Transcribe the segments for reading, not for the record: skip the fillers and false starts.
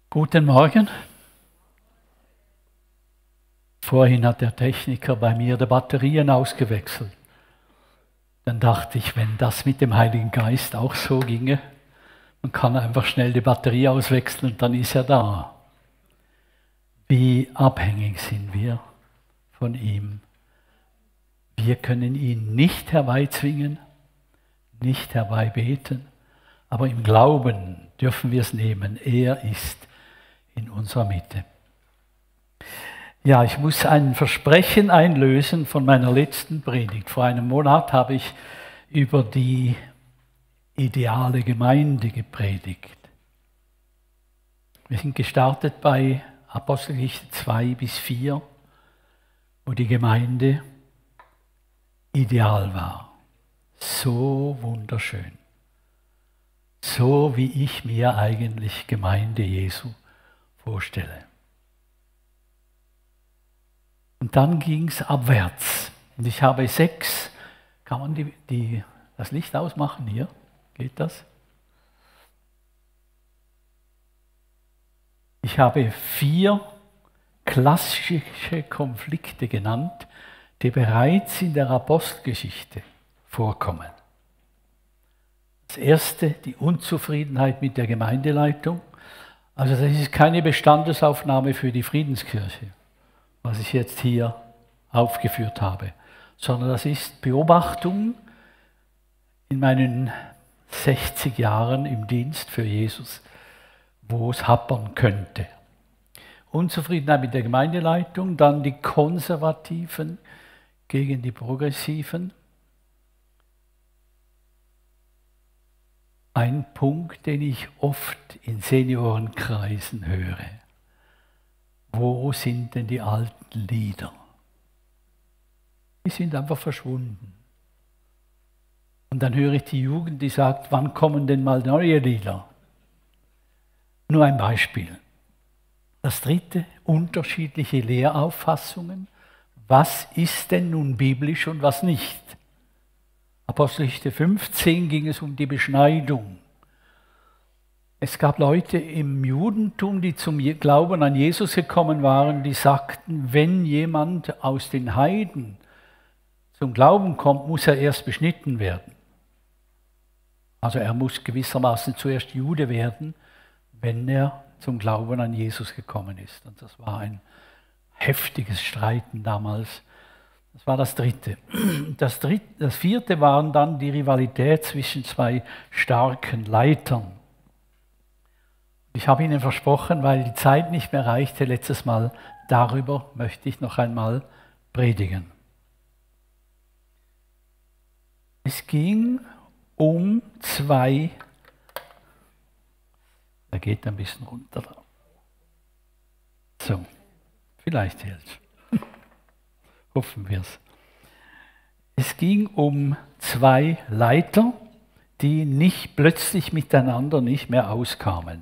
Guten Morgen. Vorhin hat der Techniker bei mir die Batterien ausgewechselt. Dann dachte ich, wenn das mit dem Heiligen Geist auch so ginge, man kann einfach schnell die Batterie auswechseln und dann ist er da. Wie abhängig sind wir von ihm. Wir können ihn nicht herbeizwingen, nicht herbeibeten, aber im Glauben dürfen wir es nehmen. Er ist in unserer Mitte. Ja, ich muss ein Versprechen einlösen von meiner letzten Predigt. Vor einem Monat habe ich über die ideale Gemeinde gepredigt. Wir sind gestartet bei Apostelgeschichte 2-4, wo die Gemeinde ideal war. So wunderschön. So wie ich mir eigentlich Gemeinde Jesu vorstelle. Und dann ging es abwärts. Und ich habe 6, kann man das Licht ausmachen hier? Geht das? Ich habe 4 klassische Konflikte genannt, die bereits in der Apostelgeschichte vorkommen. Das erste, die Unzufriedenheit mit der Gemeindeleitung. Also das ist keine Bestandesaufnahme für die Friedenskirche, was ich jetzt hier aufgeführt habe, sondern das ist Beobachtung in meinen 60 Jahren im Dienst für Jesus, wo es happern könnte. Unzufriedenheit mit der Gemeindeleitung, dann die Konservativen gegen die Progressiven. Ein Punkt, den ich oft in Seniorenkreisen höre. Wo sind denn die alten Lieder? Die sind einfach verschwunden. Und dann höre ich die Jugend, die sagt, wann kommen denn mal neue Lieder? Nur ein Beispiel. Das dritte, unterschiedliche Lehrauffassungen. Was ist denn nun biblisch und was nicht? Apostelgeschichte 15 ging es um die Beschneidung. Es gab Leute im Judentum, die zum Glauben an Jesus gekommen waren, die sagten, wenn jemand aus den Heiden zum Glauben kommt, muss er erst beschnitten werden. Also er muss gewissermaßen zuerst Jude werden, wenn er zum Glauben an Jesus gekommen ist. Und das war ein heftiges Streiten damals. Das war das dritte. Das vierte waren dann die Rivalität zwischen 2 starken Leitern. Ich habe Ihnen versprochen, weil die Zeit nicht mehr reichte, letztes Mal, darüber möchte ich noch einmal predigen. Es ging um 2, da geht ein bisschen runter. So, vielleicht hält. Hoffen wir es. Es ging um 2 Leiter, die nicht plötzlich miteinander nicht mehr auskamen.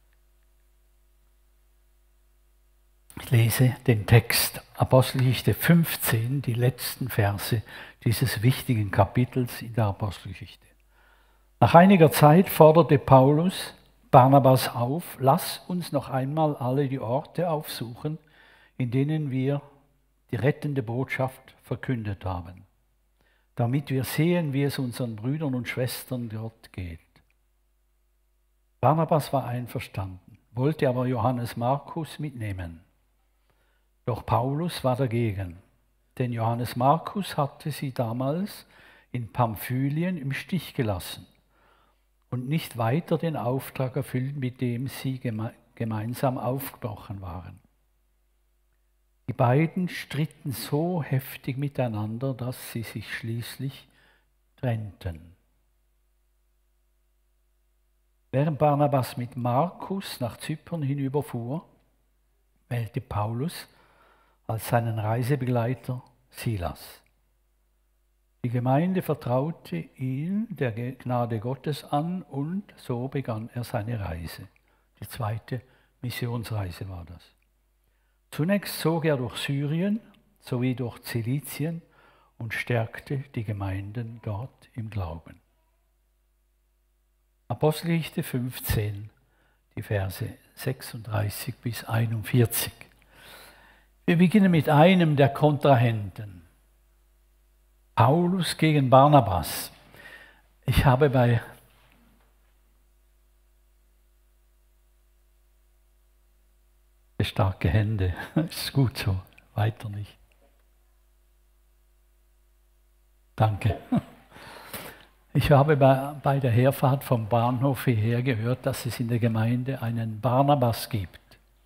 Ich lese den Text, Apostelgeschichte 15, die letzten Verse dieses wichtigen Kapitels in der Apostelgeschichte. Nach einiger Zeit forderte Paulus Barnabas auf, lass uns noch einmal alle die Orte aufsuchen, in denen wir die rettende Botschaft verkündet haben, damit wir sehen, wie es unseren Brüdern und Schwestern dort geht. Barnabas war einverstanden, wollte aber Johannes Markus mitnehmen. Doch Paulus war dagegen, denn Johannes Markus hatte sie damals in Pamphylien im Stich gelassen und nicht weiter den Auftrag erfüllt, mit dem sie gemeinsam aufgebrochen waren. Die beiden stritten so heftig miteinander, dass sie sich schließlich trennten. Während Barnabas mit Markus nach Zypern hinüberfuhr, wählte Paulus als seinen Reisebegleiter Silas. Die Gemeinde vertraute ihn der Gnade Gottes an und so begann er seine Reise. Die 2. Missionsreise war das. Zunächst zog er durch Syrien sowie durch Zilizien und stärkte die Gemeinden dort im Glauben. Apostelgeschichte 15, die Verse 36 bis 41. Wir beginnen mit einem der Kontrahenten. Paulus gegen Barnabas. Ich habe bei starke Hände, ist gut so, weiter nicht. Danke. Ich habe bei der Herfahrt vom Bahnhof hierher gehört, dass es in der Gemeinde einen Barnabas gibt.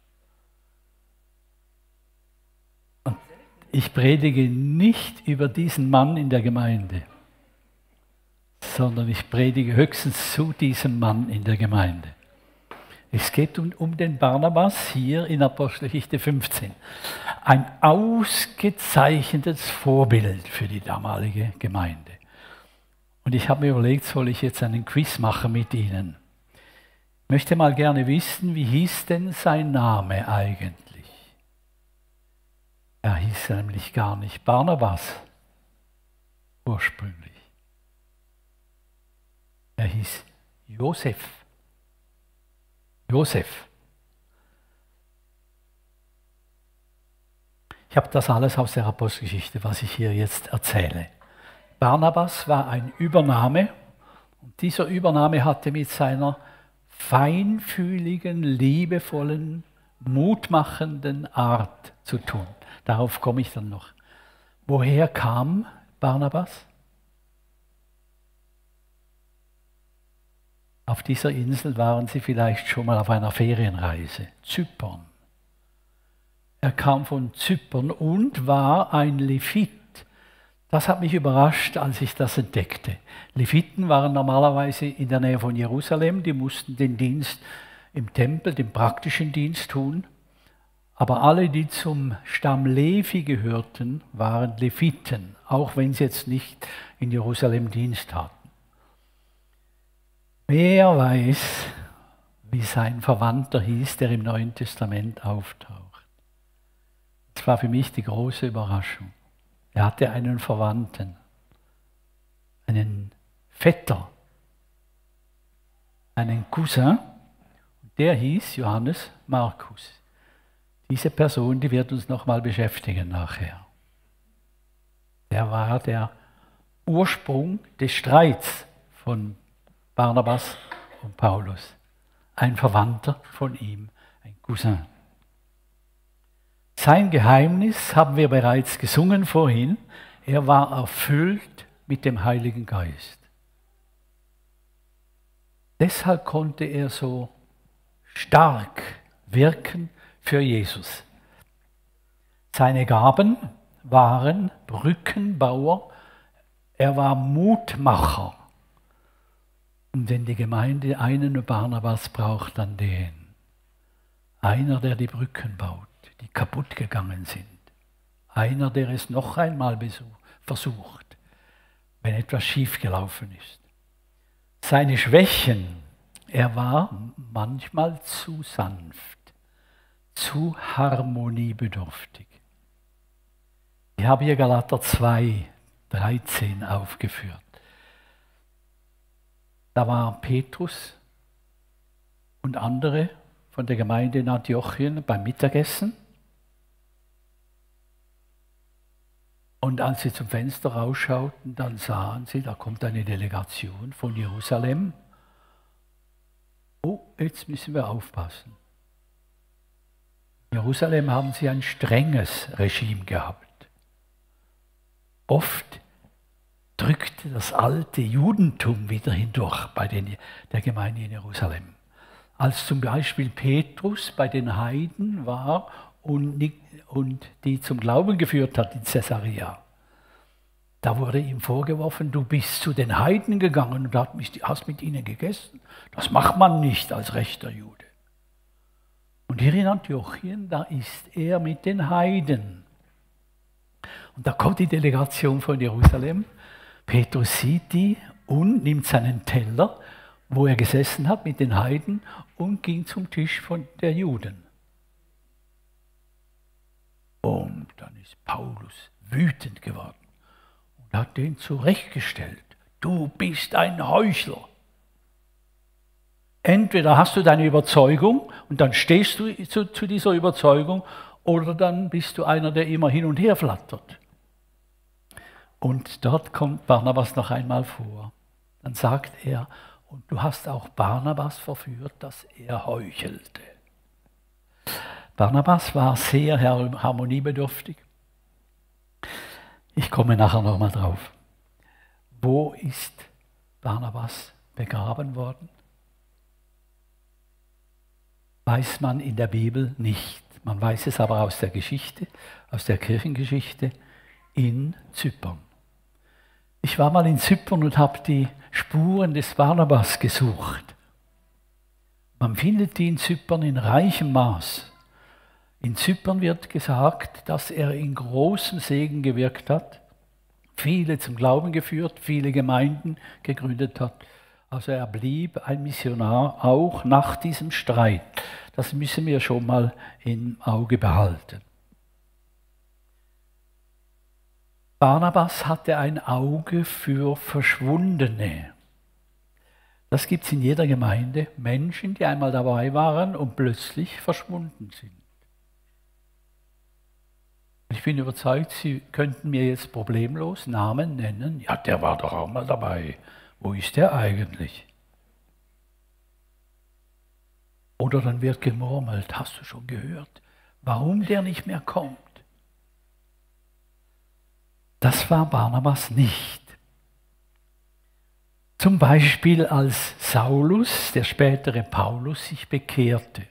Und ich predige nicht über diesen Mann in der Gemeinde, sondern ich predige höchstens zu diesem Mann in der Gemeinde. Es geht um den Barnabas hier in Apostelgeschichte 15. Ein ausgezeichnetes Vorbild für die damalige Gemeinde. Und ich habe mir überlegt, soll ich jetzt einen Quiz machen mit Ihnen? Ich möchte mal gerne wissen, wie hieß denn sein Name eigentlich? Er hieß nämlich gar nicht Barnabas ursprünglich. Er hieß Josef. Josef. Ich habe das alles aus der Apostelgeschichte, was ich hier jetzt erzähle. Barnabas war ein Übername und dieser Übername hatte mit seiner feinfühligen, liebevollen, mutmachenden Art zu tun. Darauf komme ich dann noch. Woher kam Barnabas? Auf dieser Insel waren Sie vielleicht schon mal auf einer Ferienreise. Zypern. Er kam von Zypern und war ein Levit. Das hat mich überrascht, als ich das entdeckte. Leviten waren normalerweise in der Nähe von Jerusalem. Die mussten den Dienst im Tempel, den praktischen Dienst tun. Aber alle, die zum Stamm Levi gehörten, waren Leviten, auch wenn sie jetzt nicht in Jerusalem Dienst hatten. Wer weiß, wie sein Verwandter hieß, der im Neuen Testament auftaucht. Das war für mich die große Überraschung. Er hatte einen Verwandten, einen Vetter, einen Cousin, der hieß Johannes Markus. Diese Person, die wird uns nochmal beschäftigen nachher. Der war der Ursprung des Streits von Barnabas und Paulus. Ein Verwandter von ihm, ein Cousin. Sein Geheimnis haben wir bereits gesungen vorhin. Er war erfüllt mit dem Heiligen Geist. Deshalb konnte er so stark wirken für Jesus. Seine Gaben waren Brückenbauer, er war Mutmacher. Und wenn die Gemeinde einen Barnabas braucht, dann den. Einer, der die Brücken baut, die kaputt gegangen sind. Einer, der es noch einmal versucht, wenn etwas schiefgelaufen ist. Seine Schwächen, er war manchmal zu sanft, zu harmoniebedürftig. Ich habe hier Galater 2, 13 aufgeführt. Da war Petrus und andere von der Gemeinde in Antiochien beim Mittagessen. Und als sie zum Fenster rausschauten, dann sahen sie, da kommt eine Delegation von Jerusalem. Oh, jetzt müssen wir aufpassen. In Jerusalem haben sie ein strenges Regime gehabt. Oft drückte das alte Judentum wieder hindurch bei der Gemeinde in Jerusalem. Als zum Beispiel Petrus bei den Heiden war und die zum Glauben geführt hat in Caesarea, da wurde ihm vorgeworfen, du bist zu den Heiden gegangen und hast mit ihnen gegessen. Das macht man nicht als rechter Jude. Und hier in Antiochien, da ist er mit den Heiden. Und da kommt die Delegation von Jerusalem. Petrus sieht die und nimmt seinen Teller, wo er gesessen hat mit den Heiden, und ging zum Tisch von der Juden. Und dann ist Paulus wütend geworden und hat den zurechtgestellt. Du bist ein Heuchler. Entweder hast du deine Überzeugung und dann stehst du zu dieser Überzeugung, oder dann bist du einer, der immer hin und her flattert. Und dort kommt Barnabas noch einmal vor. Dann sagt er, und du hast auch Barnabas verführt, dass er heuchelte. Barnabas war sehr harmoniebedürftig. Ich komme nachher nochmal drauf. Wo ist Barnabas begraben worden? Weiß man in der Bibel nicht. Man weiß es aber aus der Geschichte, aus der Kirchengeschichte, in Zypern. Ich war mal in Zypern und habe die Spuren des Barnabas gesucht. Man findet die in Zypern in reichem Maß. In Zypern wird gesagt, dass er in großem Segen gewirkt hat, viele zum Glauben geführt, viele Gemeinden gegründet hat. Also er blieb ein Missionar auch nach diesem Streit. Das müssen wir schon mal im Auge behalten. Barnabas hatte ein Auge für Verschwundene. Das gibt es in jeder Gemeinde. Menschen, die einmal dabei waren und plötzlich verschwunden sind. Ich bin überzeugt, Sie könnten mir jetzt problemlos Namen nennen. Ja, der war doch auch mal dabei. Wo ist der eigentlich? Oder dann wird gemurmelt, hast du schon gehört, warum der nicht mehr kommt? Das war Barnabas nicht. Zum Beispiel als Saulus, der spätere Paulus, sich bekehrte.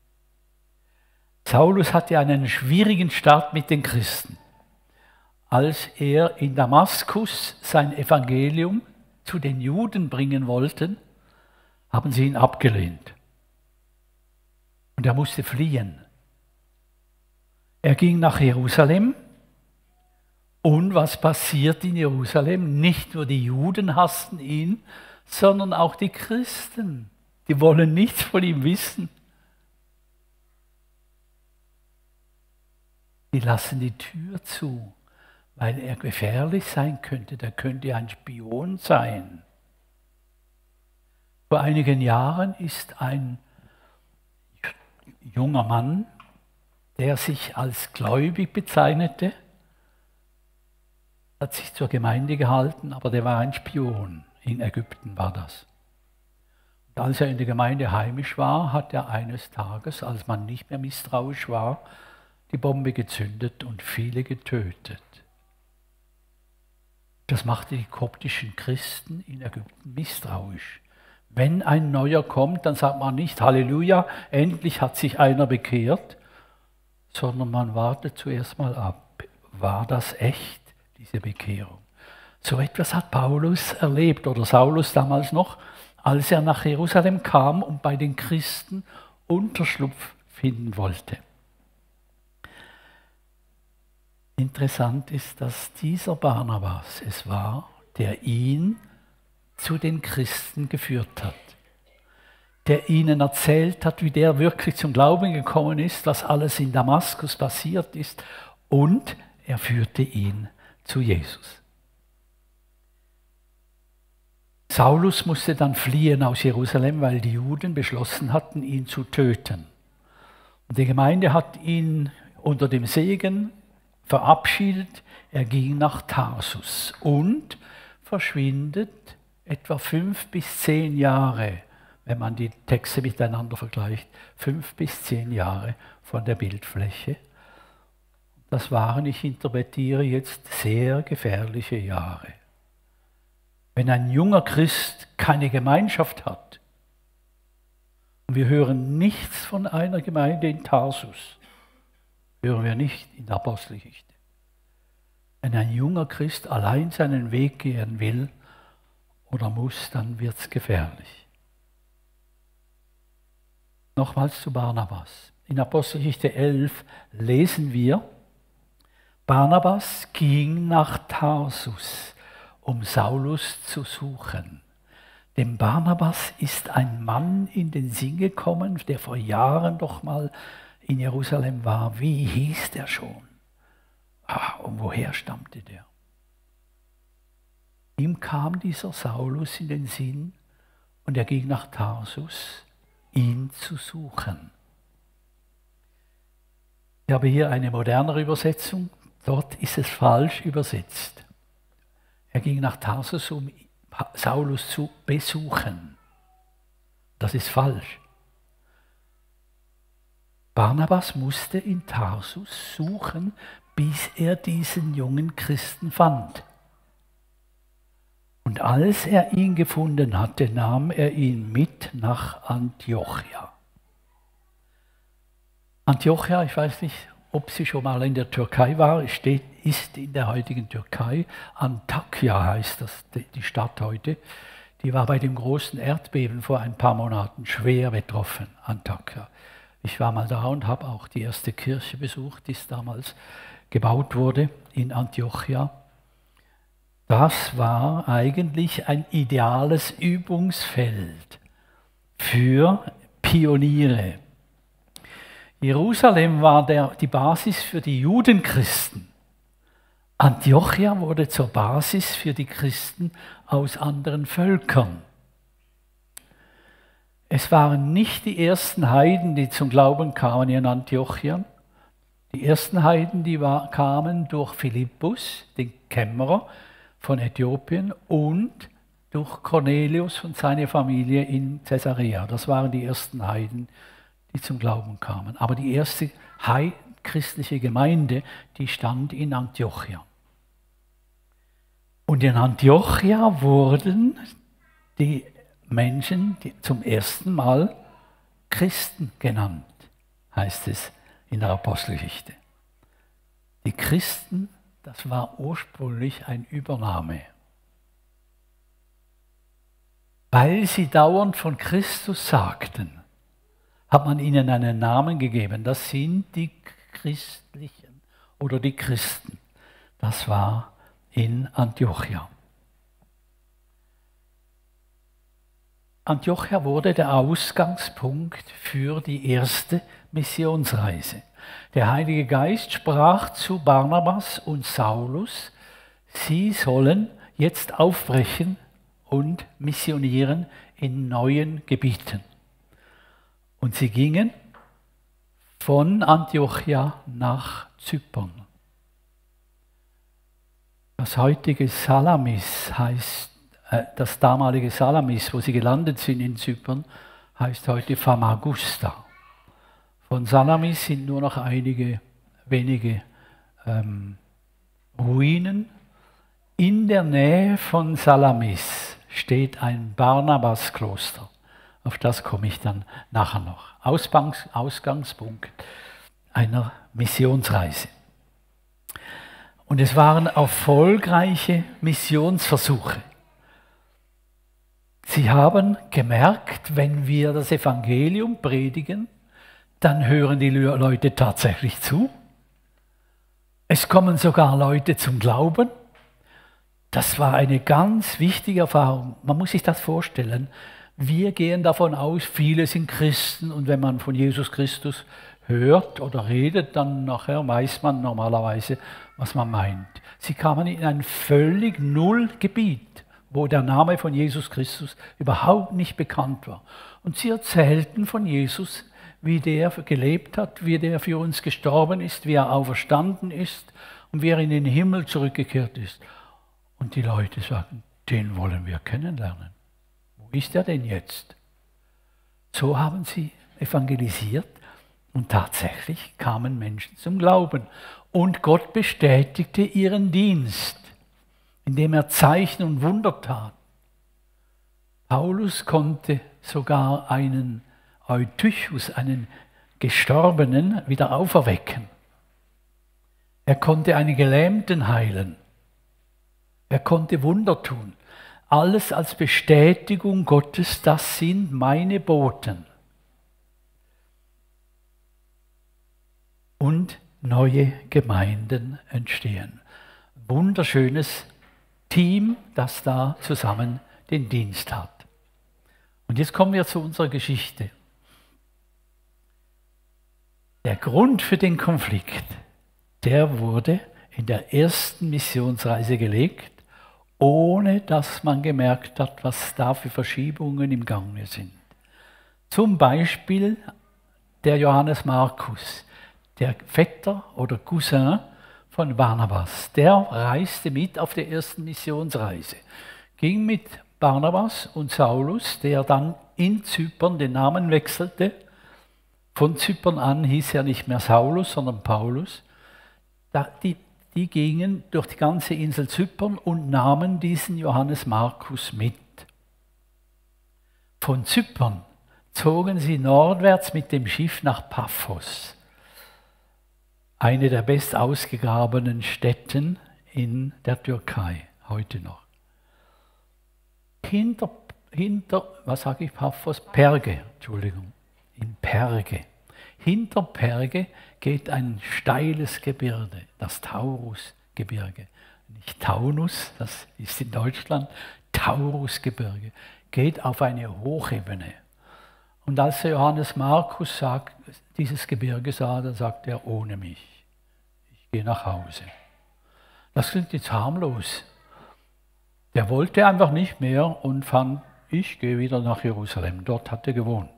Saulus hatte einen schwierigen Start mit den Christen. Als er in Damaskus sein Evangelium zu den Juden bringen wollte, haben sie ihn abgelehnt. Und er musste fliehen. Er ging nach Jerusalem. Und was passiert in Jerusalem? Nicht nur die Juden hassten ihn, sondern auch die Christen. Die wollen nichts von ihm wissen. Die lassen die Tür zu, weil er gefährlich sein könnte. Der könnte ein Spion sein. Vor einigen Jahren ist ein junger Mann, der sich als gläubig bezeichnete, hat sich zur Gemeinde gehalten, aber der war ein Spion. In Ägypten war das. Und als er in der Gemeinde heimisch war, hat er eines Tages, als man nicht mehr misstrauisch war, die Bombe gezündet und viele getötet. Das machte die koptischen Christen in Ägypten misstrauisch. Wenn ein Neuer kommt, dann sagt man nicht, Halleluja, endlich hat sich einer bekehrt, sondern man wartet zuerst mal ab. War das echt, diese Bekehrung? So etwas hat Paulus erlebt oder Saulus damals noch, als er nach Jerusalem kam und bei den Christen Unterschlupf finden wollte. Interessant ist, dass dieser Barnabas es war, der ihn zu den Christen geführt hat, der ihnen erzählt hat, wie der wirklich zum Glauben gekommen ist, was alles in Damaskus passiert ist, und er führte ihn zu Jesus. Saulus musste dann fliehen aus Jerusalem, weil die Juden beschlossen hatten, ihn zu töten. Und die Gemeinde hat ihn unter dem Segen verabschiedet. Er ging nach Tarsus und verschwindet etwa 5 bis 10 Jahre, wenn man die Texte miteinander vergleicht, 5 bis 10 Jahre von der Bildfläche. Das waren, ich interpretiere jetzt, sehr gefährliche Jahre. Wenn ein junger Christ keine Gemeinschaft hat, und wir hören nichts von einer Gemeinde in Tarsus, hören wir nicht in der Apostelgeschichte. Wenn ein junger Christ allein seinen Weg gehen will oder muss, dann wird es gefährlich. Nochmals zu Barnabas. In Apostelgeschichte 11 lesen wir, Barnabas ging nach Tarsus, um Saulus zu suchen. Dem Barnabas ist ein Mann in den Sinn gekommen, der vor Jahren doch mal in Jerusalem war. Wie hieß der schon? Und woher stammte der? Ihm kam dieser Saulus in den Sinn und er ging nach Tarsus ihn zu suchen. Ich habe hier eine modernere Übersetzung. Dort ist es falsch übersetzt. Er ging nach Tarsus, um Saulus zu besuchen. Das ist falsch. Barnabas musste in Tarsus suchen, bis er diesen jungen Christen fand. Und als er ihn gefunden hatte, nahm er ihn mit nach Antiochia. Antiochia, ich weiß nicht, ob sie schon mal in der Türkei war, ist in der heutigen Türkei. Antakya heißt das, die Stadt heute. Die war bei dem großen Erdbeben vor ein paar Monaten schwer betroffen, Antakya. Ich war mal da und habe auch die erste Kirche besucht, die damals gebaut wurde in Antiochia. Das war eigentlich ein ideales Übungsfeld für Pioniere. Jerusalem war die Basis für die Judenchristen. Antiochia wurde zur Basis für die Christen aus anderen Völkern. Es waren nicht die ersten Heiden, die zum Glauben kamen in Antiochia. Die ersten Heiden, die kamen durch Philippus, den Kämmerer von Äthiopien, und durch Cornelius und seine Familie in Caesarea. Das waren die ersten Heiden, die zum Glauben kamen. Aber die erste christliche Gemeinde, die stand in Antiochia. Und in Antiochia wurden die Menschen zum ersten Mal Christen genannt, heißt es in der Apostelgeschichte. Die Christen, das war ursprünglich ein Übernahme. Weil sie dauernd von Christus sagten, hat man ihnen einen Namen gegeben. Das sind die Christlichen oder die Christen. Das war in Antiochia. Antiochia wurde der Ausgangspunkt für die erste Missionsreise. Der Heilige Geist sprach zu Barnabas und Saulus, sie sollen jetzt aufbrechen und missionieren in neuen Gebieten. Und sie gingen von Antiochia nach Zypern. Das heutige Salamis heißt, das damalige Salamis, wo sie gelandet sind in Zypern, heißt heute Famagusta. Von Salamis sind nur noch einige wenige Ruinen. In der Nähe von Salamis steht ein Barnabas-Kloster. Auf das komme ich dann nachher noch. Ausgangspunkt einer Missionsreise. Und es waren erfolgreiche Missionsversuche. Sie haben gemerkt, wenn wir das Evangelium predigen, dann hören die Leute tatsächlich zu. Es kommen sogar Leute zum Glauben. Das war eine ganz wichtige Erfahrung. Man muss sich das vorstellen. Wir gehen davon aus, viele sind Christen, und wenn man von Jesus Christus hört oder redet, dann nachher weiß man normalerweise, was man meint. Sie kamen in ein völlig Nullgebiet, wo der Name von Jesus Christus überhaupt nicht bekannt war. Und sie erzählten von Jesus, wie der gelebt hat, wie der für uns gestorben ist, wie er auferstanden ist und wie er in den Himmel zurückgekehrt ist. Und die Leute sagten, den wollen wir kennenlernen. Wo ist er denn jetzt? So haben sie evangelisiert und tatsächlich kamen Menschen zum Glauben. Und Gott bestätigte ihren Dienst, indem er Zeichen und Wunder tat. Paulus konnte sogar einen Eutychus, einen Gestorbenen, wieder auferwecken. Er konnte einen Gelähmten heilen. Er konnte Wunder tun. Alles als Bestätigung Gottes, das sind meine Boten. Und neue Gemeinden entstehen. Wunderschönes Team, das da zusammen den Dienst hat. Und jetzt kommen wir zu unserer Geschichte. Der Grund für den Konflikt, der wurde in der ersten Missionsreise gelegt, ohne dass man gemerkt hat, was da für Verschiebungen im Gange sind. Zum Beispiel der Johannes Markus, der Vetter oder Cousin von Barnabas. Der reiste mit auf der ersten Missionsreise, ging mit Barnabas und Saulus, der dann in Zypern den Namen wechselte. Von Zypern an hieß er nicht mehr Saulus, sondern Paulus. Die gingen durch die ganze Insel Zypern und nahmen diesen Johannes Markus mit. Von Zypern zogen sie nordwärts mit dem Schiff nach Paphos, eine der best ausgegrabenen Stätten in der Türkei, heute noch. Perge, Entschuldigung, in Perge. Hinter Perge geht ein steiles Gebirge, das Taurusgebirge. Nicht Taunus, das ist in Deutschland, Taurusgebirge, geht auf eine Hochebene. Und als der Johannes Markus dieses Gebirge sah, dann sagt er, ohne mich, ich gehe nach Hause. Das klingt jetzt harmlos. Der wollte einfach nicht mehr und fand, ich gehe wieder nach Jerusalem. Dort hat er gewohnt.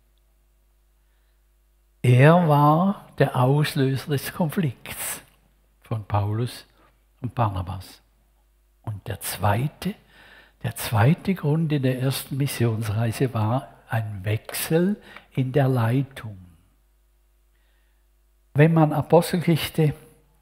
Er war der Auslöser des Konflikts von Paulus und Barnabas. Und der zweite Grund in der ersten Missionsreise war ein Wechsel in der Leitung. Wenn man Apostelgeschichte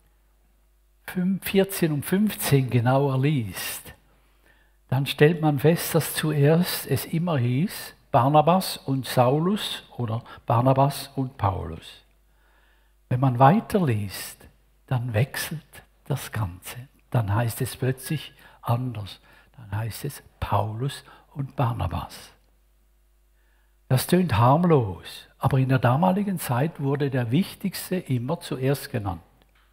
14 und 15 genauer liest, dann stellt man fest, dass zuerst es immer hieß, Barnabas und Saulus oder Barnabas und Paulus. Wenn man weiterliest, dann wechselt das Ganze. Dann heißt es plötzlich anders. Dann heißt es Paulus und Barnabas. Das tönt harmlos, aber in der damaligen Zeit wurde der Wichtigste immer zuerst genannt.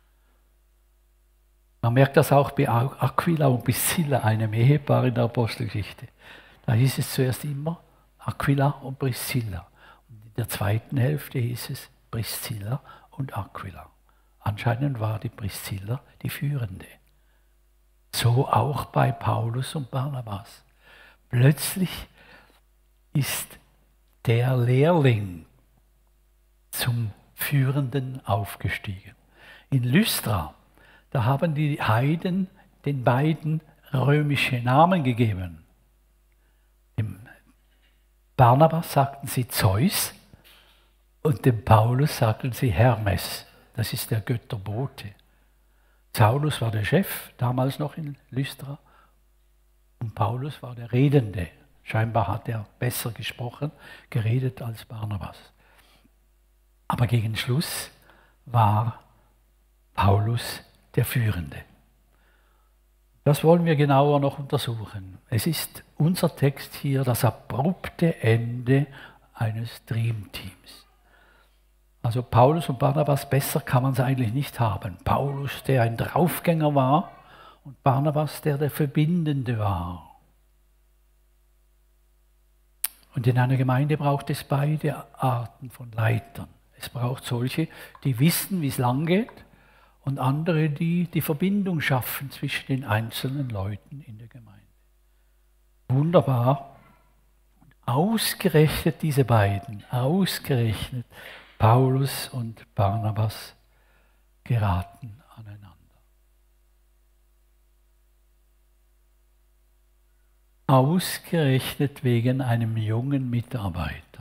Man merkt das auch bei Aquila und Priscilla, einem Ehepaar in der Apostelgeschichte. Da hieß es zuerst immer Aquila und Priscilla. Und in der zweiten Hälfte hieß es Priscilla und Aquila. Anscheinend war die Priscilla die Führende. So auch bei Paulus und Barnabas. Plötzlich ist der Lehrling zum Führenden aufgestiegen. In Lystra, da haben die Heiden den beiden römische Namen gegeben. Dem Barnabas sagten sie Zeus und dem Paulus sagten sie Hermes. Das ist der Götterbote. Saulus war der Chef, damals noch in Lystra, und Paulus war der Redende. Scheinbar hat er besser gesprochen, geredet als Barnabas. Aber gegen Schluss war Paulus der Führende. Das wollen wir genauer noch untersuchen. Es ist unser Text hier das abrupte Ende eines Dreamteams. Also Paulus und Barnabas, besser kann man es eigentlich nicht haben. Paulus, der ein Draufgänger war, und Barnabas, der Verbindende war. Und in einer Gemeinde braucht es beide Arten von Leitern. Es braucht solche, die wissen, wie es lang geht, und andere, die die Verbindung schaffen zwischen den einzelnen Leuten in der Gemeinde. Wunderbar. Und ausgerechnet diese beiden, ausgerechnet Paulus und Barnabas geraten aneinander. Ausgerechnet wegen einem jungen Mitarbeiter.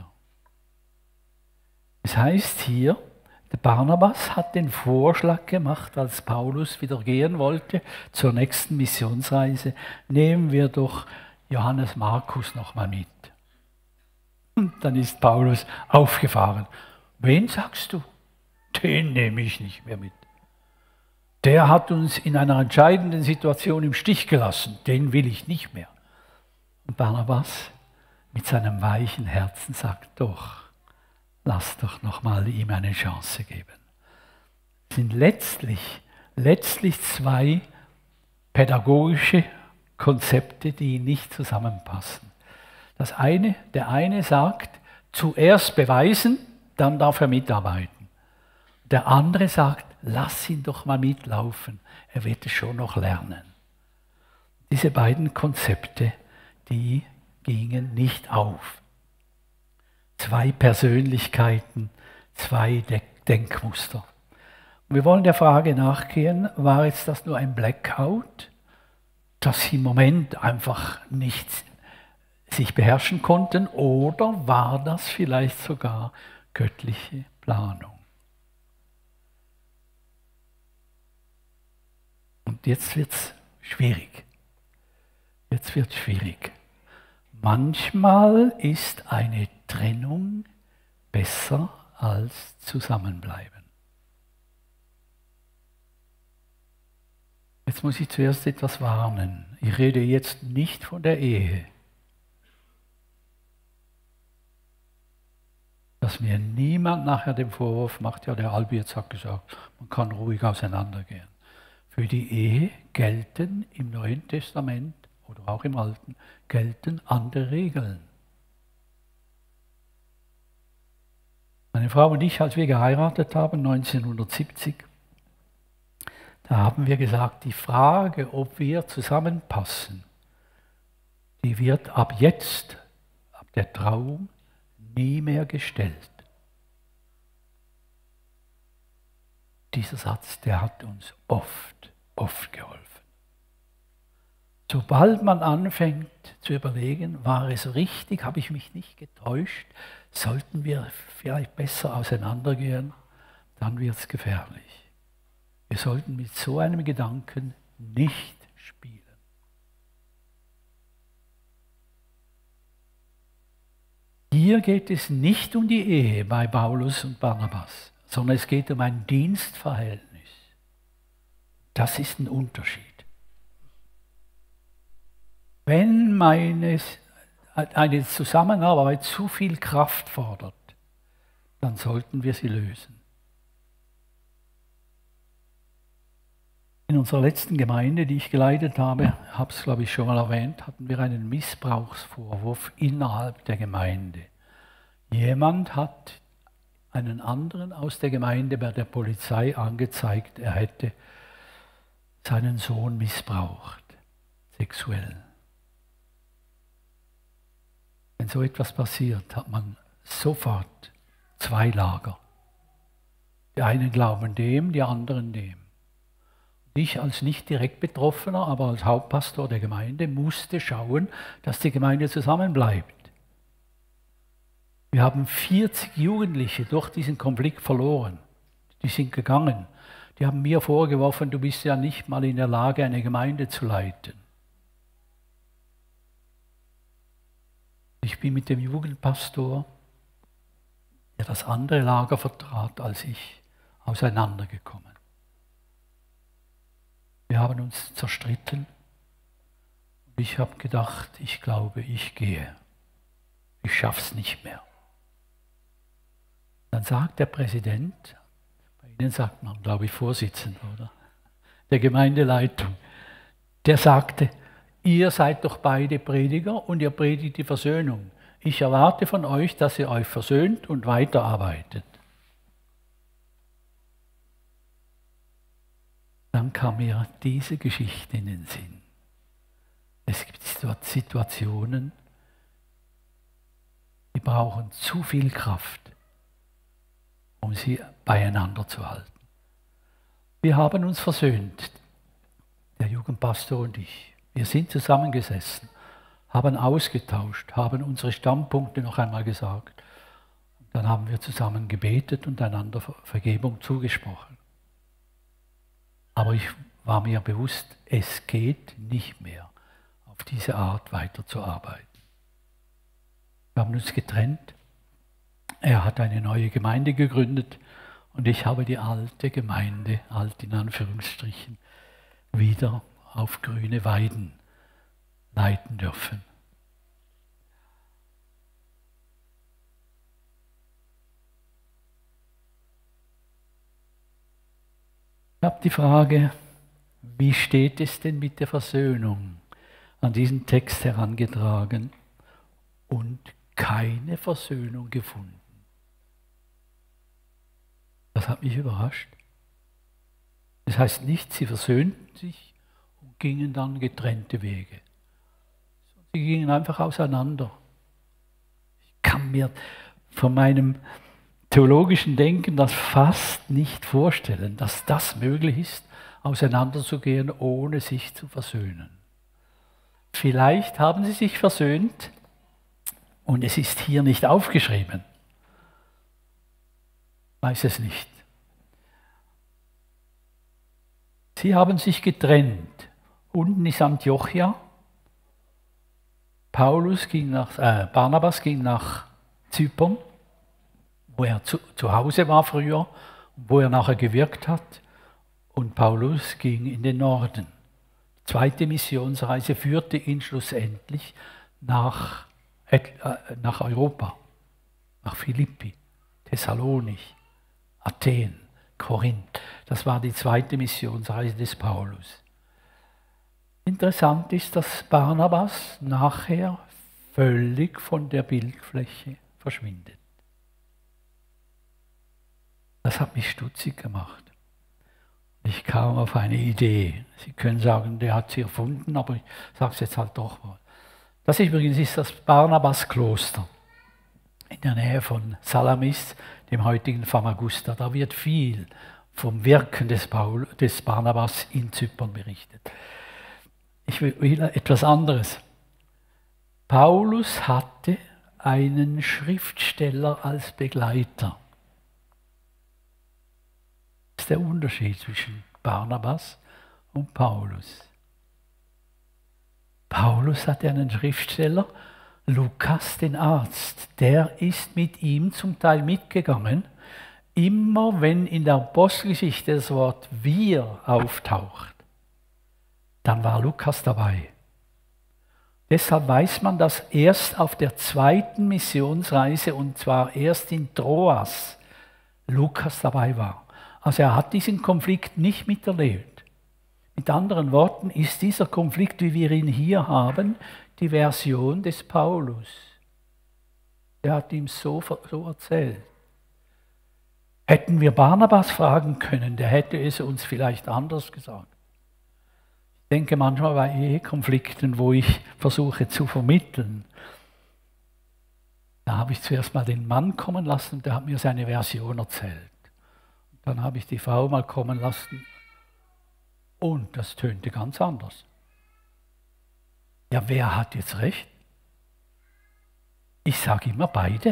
Es heißt hier, der Barnabas hat den Vorschlag gemacht, als Paulus wieder gehen wollte zur nächsten Missionsreise, nehmen wir doch Johannes Markus nochmal mit. Und dann ist Paulus aufgefahren. Wen sagst du? Den nehme ich nicht mehr mit. Der hat uns in einer entscheidenden Situation im Stich gelassen. Den will ich nicht mehr. Und Barnabas mit seinem weichen Herzen sagt, doch, lass doch nochmal ihm eine Chance geben. Es sind letztlich zwei pädagogische Konzepte, die nicht zusammenpassen. Der eine sagt, zuerst beweisen, dann darf er mitarbeiten. Der andere sagt, lass ihn doch mal mitlaufen, er wird es schon noch lernen. Diese beiden Konzepte, die gingen nicht auf. Zwei Persönlichkeiten, zwei Denkmuster. Und wir wollen der Frage nachgehen, war jetzt das nur ein Blackout, dass sie im Moment einfach nicht sich beherrschen konnten, oder war das vielleicht sogar göttliche Planung? Und jetzt wird es schwierig. Jetzt wird es schwierig. Manchmal ist eine Trennung besser als Zusammenbleiben. Jetzt muss ich zuerst etwas warnen. Ich rede jetzt nicht von der Ehe. Dass mir niemand nachher den Vorwurf macht, ja, der Albietz hat gesagt, man kann ruhig auseinandergehen. Für die Ehe gelten im Neuen Testament oder auch im Alten, gelten andere Regeln. Meine Frau und ich, als wir geheiratet haben, 1970, da haben wir gesagt, die Frage, ob wir zusammenpassen, die wird ab jetzt, ab der Trauung, nie mehr gestellt. Dieser Satz, der hat uns oft geholfen. Sobald man anfängt zu überlegen, war es richtig, habe ich mich nicht getäuscht, sollten wir vielleicht besser auseinandergehen, dann wird es gefährlich. Wir sollten mit so einem Gedanken nicht spielen. Hier geht es nicht um die Ehe bei Paulus und Barnabas, sondern es geht um ein Dienstverhältnis. Das ist ein Unterschied. Wenn eine Zusammenarbeit zu viel Kraft fordert, dann sollten wir sie lösen. In unserer letzten Gemeinde, die ich geleitet habe, habe es, glaube ich, schon mal erwähnt, hatten wir einen Missbrauchsvorwurf innerhalb der Gemeinde. Jemand hat einen anderen aus der Gemeinde bei der Polizei angezeigt, er hätte seinen Sohn missbraucht, sexuell. Wenn so etwas passiert, hat man sofort zwei Lager. Die einen glauben dem, die anderen dem. Ich als nicht direkt Betroffener, aber als Hauptpastor der Gemeinde musste schauen, dass die Gemeinde zusammenbleibt. Wir haben 40 Jugendliche durch diesen Konflikt verloren. Die sind gegangen. Die haben mir vorgeworfen, du bist ja nicht mal in der Lage, eine Gemeinde zu leiten. Ich bin mit dem Jugendpastor, der das andere Lager vertrat als ich, auseinandergekommen. Wir haben uns zerstritten und ich habe gedacht, ich glaube, ich gehe. Ich schaff's nicht mehr. Dann sagt der Präsident, bei Ihnen sagt man, glaube ich, Vorsitzender, oder? Der Gemeindeleitung, der sagte, ihr seid doch beide Prediger und ihr predigt die Versöhnung. Ich erwarte von euch, dass ihr euch versöhnt und weiterarbeitet. Dann kam mir diese Geschichte in den Sinn. Es gibt Situationen, die brauchen zu viel Kraft, um sie beieinander zu halten. Wir haben uns versöhnt, der Jugendpastor und ich. Wir sind zusammengesessen, haben ausgetauscht, haben unsere Standpunkte noch einmal gesagt. Und dann haben wir zusammen gebetet und einander Vergebung zugesprochen. Aber ich war mir bewusst, es geht nicht mehr, auf diese Art weiterzuarbeiten. Wir haben uns getrennt. Er hat eine neue Gemeinde gegründet und ich habe die alte Gemeinde, alt in Anführungsstrichen, wieder auf grüne Weiden leiten dürfen. Ich habe die Frage, wie steht es denn mit der Versöhnung, an diesen Text herangetragen und keine Versöhnung gefunden. Das hat mich überrascht. Das heißt nicht, sie versöhnten sich und gingen dann getrennte Wege. Sie gingen einfach auseinander. Ich kann mir von meinem theologischen Denken das fast nicht vorstellen, dass das möglich ist, auseinanderzugehen, ohne sich zu versöhnen. Vielleicht haben sie sich versöhnt und es ist hier nicht aufgeschrieben. Weiß es nicht. Sie haben sich getrennt. Unten ist Antiochia. Barnabas ging nach Zypern, wo er zu Hause war früher, wo er nachher gewirkt hat. Und Paulus ging in den Norden. Die zweite Missionsreise führte ihn schlussendlich nach Europa, nach Philippi, Thessalonich, Athen, Korinth. Das war die zweite Missionsreise des Paulus. Interessant ist, dass Barnabas nachher völlig von der Bildfläche verschwindet. Das hat mich stutzig gemacht. Ich kam auf eine Idee. Sie können sagen, der hat sie erfunden, aber ich sage es jetzt halt doch mal. Das übrigens ist das Barnabas-Kloster in der Nähe von Salamis, dem heutigen Famagusta. Da wird viel vom Wirken des Barnabas in Zypern berichtet. Ich will etwas anderes. Paulus hatte einen Schriftsteller als Begleiter. Das ist der Unterschied zwischen Barnabas und Paulus. Paulus hatte einen Schriftsteller, Lukas, den Arzt. Der ist mit ihm zum Teil mitgegangen. Immer wenn in der Apostelgeschichte das Wort wir auftaucht, dann war Lukas dabei. Deshalb weiß man, dass erst auf der zweiten Missionsreise, und zwar erst in Troas, Lukas dabei war. Also er hat diesen Konflikt nicht miterlebt. Mit anderen Worten ist dieser Konflikt, wie wir ihn hier haben, die Version des Paulus. Er hat ihm so erzählt. Hätten wir Barnabas fragen können, der hätte es uns vielleicht anders gesagt. Ich denke manchmal bei Ehekonflikten, wo ich versuche zu vermitteln, da habe ich zuerst mal den Mann kommen lassen und der hat mir seine Version erzählt. Dann habe ich die Frau mal kommen lassen und das tönte ganz anders. Ja, wer hat jetzt recht? Ich sage immer beide.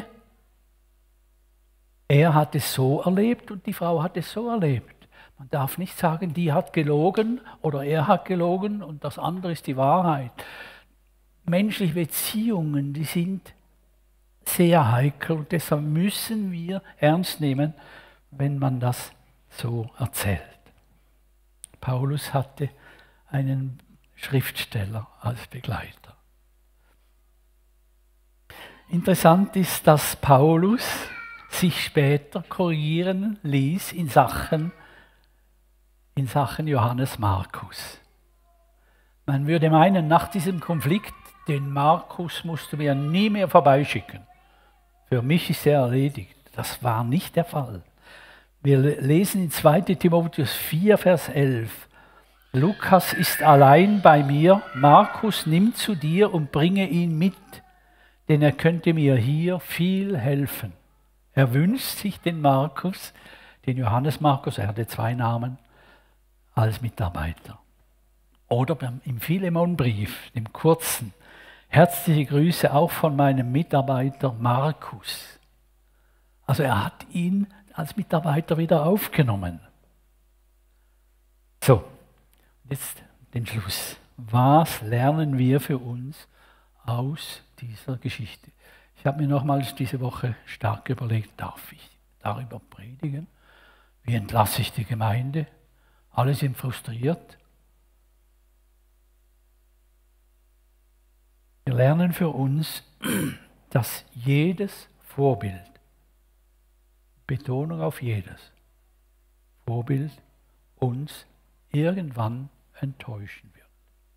Er hat es so erlebt und die Frau hat es so erlebt. Man darf nicht sagen, die hat gelogen oder er hat gelogen und das andere ist die Wahrheit. Menschliche Beziehungen, die sind sehr heikel und deshalb müssen wir ernst nehmen, wenn man das so erzählt. Paulus hatte einen Schriftsteller als Begleiter. Interessant ist, dass Paulus sich später korrigieren ließ in Sachen Johannes Markus. Man würde meinen, nach diesem Konflikt, den Markus musst du mir nie mehr vorbeischicken. Für mich ist er erledigt. Das war nicht der Fall. Wir lesen in 2. Timotheus 4, Vers 11. Lukas ist allein bei mir, Markus nimm zu dir und bringe ihn mit, denn er könnte mir hier viel helfen. Er wünscht sich den Markus, den Johannes Markus, er hatte 2 Namen, als Mitarbeiter. Oder im Philemonbrief, dem kurzen, herzliche Grüße auch von meinem Mitarbeiter Markus. Also er hat ihn als Mitarbeiter wieder aufgenommen. So, jetzt den Schluss. Was lernen wir für uns aus dieser Geschichte? Ich habe mir nochmals diese Woche stark überlegt, darf ich darüber predigen? Wie entlasse ich die Gemeinde? Alle sind frustriert. Wir lernen für uns, dass jedes Vorbild, Betonung auf jedes Vorbild, uns irgendwann enttäuschen wird.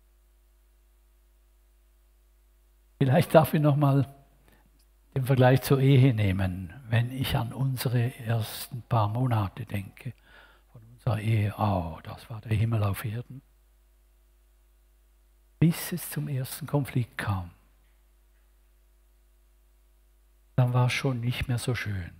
Vielleicht darf ich nochmal den Vergleich zur Ehe nehmen, wenn ich an unsere ersten paar Monate denke. Von unserer Ehe, das war der Himmel auf Erden. Bis es zum ersten Konflikt kam. dann war es schon nicht mehr so schön.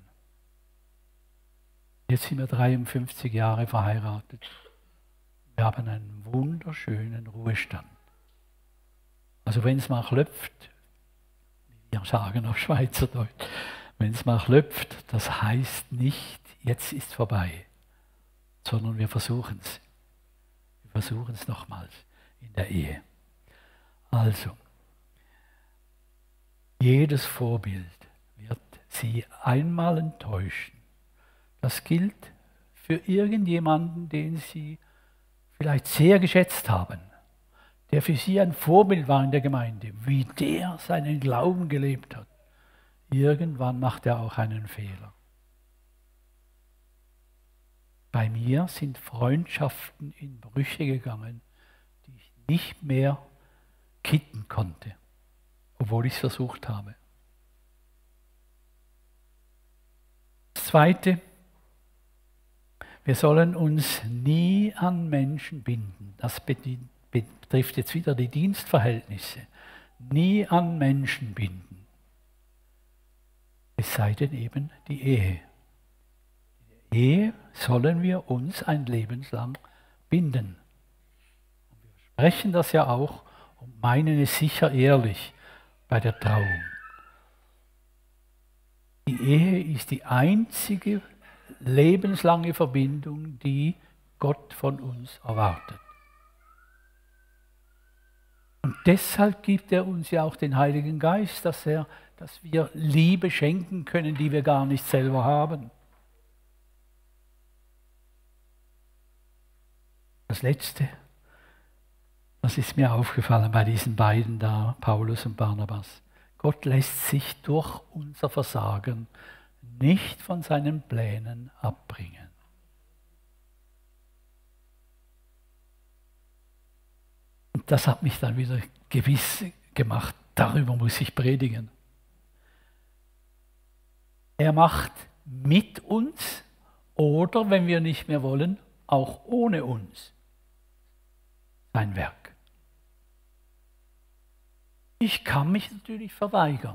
Jetzt sind wir 53 Jahre verheiratet. Wir haben einen wunderschönen Ruhestand. Also wenn es mal klopft, wie wir sagen auf Schweizerdeutsch, wenn es mal klopft, das heißt nicht, jetzt ist vorbei, sondern wir versuchen es. Wir versuchen es nochmals in der Ehe. Also, jedes Vorbild wird sie einmal enttäuschen. Das gilt für irgendjemanden, den sie vielleicht sehr geschätzt haben, der für sie ein Vorbild war in der Gemeinde, wie der seinen Glauben gelebt hat. Irgendwann macht er auch einen Fehler. Bei mir sind Freundschaften in Brüche gegangen, die ich nicht mehr kitten konnte, obwohl ich es versucht habe. Das Zweite, wir sollen uns nie an Menschen binden. Das betrifft jetzt wieder die Dienstverhältnisse. Nie an Menschen binden. Es sei denn eben die Ehe. In der Ehe sollen wir uns ein Leben lang binden. Und wir sprechen das ja auch und meinen es sicher ehrlich bei der Trauung. Die Ehe ist die einzige lebenslange Verbindung, die Gott von uns erwartet. Und deshalb gibt er uns ja auch den Heiligen Geist, dass wir Liebe schenken können, die wir gar nicht selber haben. Das Letzte, das ist mir aufgefallen bei diesen beiden da, Paulus und Barnabas. Gott lässt sich durch unser Versagen nicht von seinen Plänen abbringen. Und das hat mich dann wieder gewiss gemacht, darüber muss ich predigen. Er macht mit uns oder, wenn wir nicht mehr wollen, auch ohne uns sein Werk. Ich kann mich natürlich verweigern.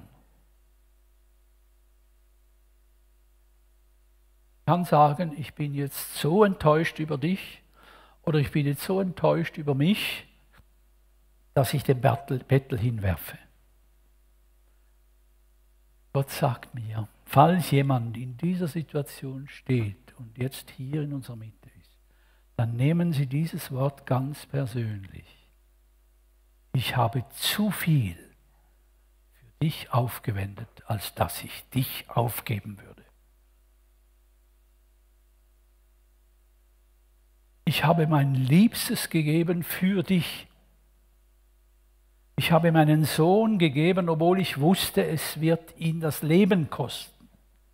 Ich kann sagen, ich bin jetzt so enttäuscht über dich oder ich bin jetzt so enttäuscht über mich, dass ich den Bettel hinwerfe. Gott sagt mir, falls jemand in dieser Situation steht und jetzt hier in unserer Mitte ist, dann nehmen Sie dieses Wort ganz persönlich. Ich habe zu viel für dich aufgewendet, als dass ich dich aufgeben würde. Ich habe mein Liebstes gegeben für dich. Ich habe meinen Sohn gegeben, obwohl ich wusste, es wird ihn das Leben kosten.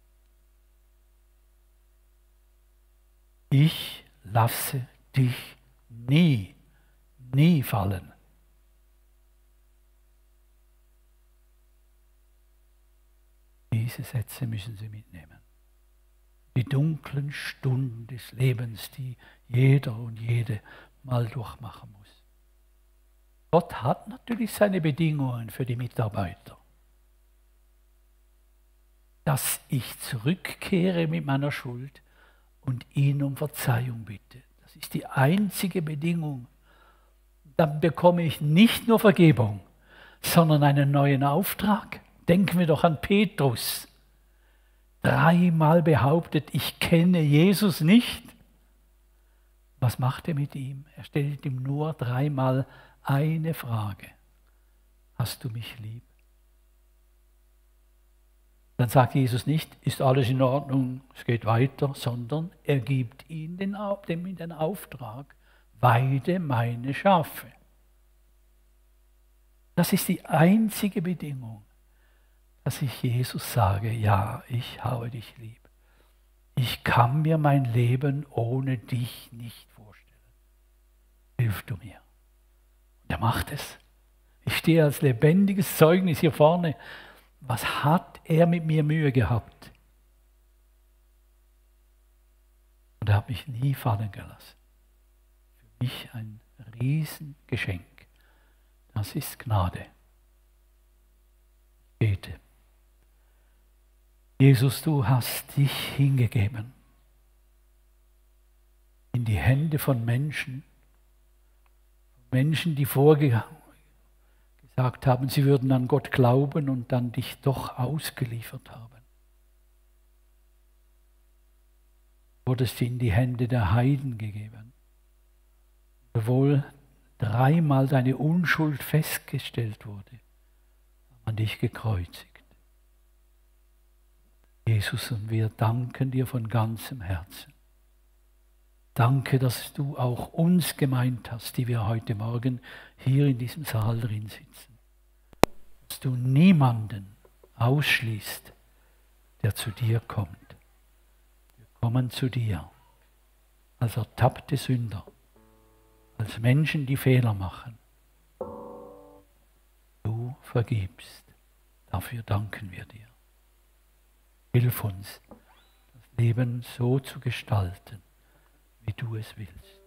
Ich lasse dich nie fallen. Diese Sätze müssen Sie mitnehmen. Die dunklen Stunden des Lebens, die jeder und jede mal durchmachen muss. Gott hat natürlich seine Bedingungen für die Mitarbeiter. Dass ich zurückkehre mit meiner Schuld und ihn um Verzeihung bitte. Das ist die einzige Bedingung. Dann bekomme ich nicht nur Vergebung, sondern einen neuen Auftrag. Denken wir doch an Petrus. 3-mal behauptet, ich kenne Jesus nicht. Was macht er mit ihm? Er stellt ihm nur 3-mal eine Frage. Hast du mich lieb? Dann sagt Jesus nicht, ist alles in Ordnung, es geht weiter, sondern er gibt ihm den Auftrag, weide meine Schafe. Das ist die einzige Bedingung, dass ich Jesus sage, ja, ich habe dich lieb. Ich kann mir mein Leben ohne dich nicht vorstellen. Hilf du mir. Und er macht es. Ich stehe als lebendiges Zeugnis hier vorne. Was hat er mit mir Mühe gehabt? Und er hat mich nie fallen gelassen. Für mich ein Riesengeschenk. Das ist Gnade. Ich bete. Jesus, du hast dich hingegeben in die Hände von Menschen, die vorgesagt haben, sie würden an Gott glauben und dann dich doch ausgeliefert haben. Du wurdest in die Hände der Heiden gegeben, obwohl dreimal deine Unschuld festgestellt wurde, an dich gekreuzigt. Jesus, und wir danken dir von ganzem Herzen. Danke, dass du auch uns gemeint hast, die wir heute Morgen hier in diesem Saal drin sitzen. Dass du niemanden ausschließt, der zu dir kommt. Wir kommen zu dir als ertappte Sünder, als Menschen, die Fehler machen. Du vergibst. Dafür danken wir dir. Hilf uns, das Leben so zu gestalten, wie du es willst.